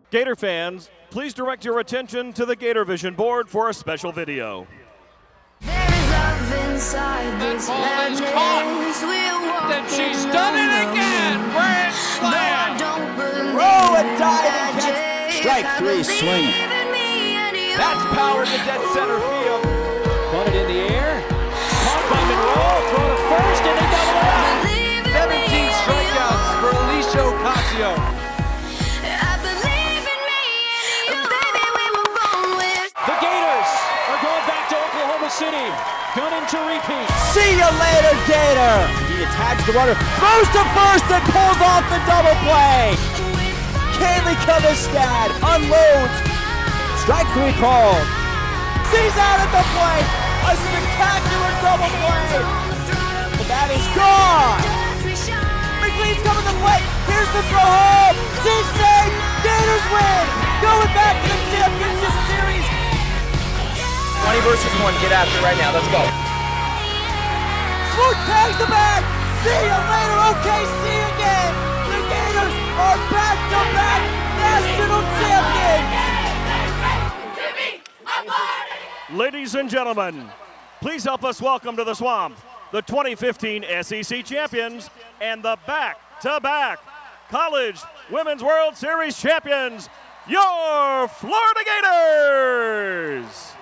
Gator fans, please direct your attention to the Gator Vision board for a special video. There is love inside this madness. Then she's done it again. Grand slam. Throw a dive and catch. Strike three, swing. That's power to dead center field. Put it in the air. Caught by Monroe. Throw to first and they double it up. 17 strikeouts for Alicia Ocasio. The Gators are going back to Oklahoma City. Gunning to repeat. See you later, Gator. He attacks the runner, throws to first and pulls off the double play. Kaylee Covestad unloads. Strike three called. She's out at the plate. A spectacular double play. But that is gone. McLean's coming to the plate. Here's the throw home. She's safe. Gators win. Going back to the championship series. 20 versus 1, get after it right now, let's go. Swoop tags the bag. See you later, OKC again. The Gators are back-to-back national champions. Ladies and gentlemen, please help us welcome to the Swamp the 2015 SEC champions and the back-to-back College Women's World Series champions, your Florida Gators.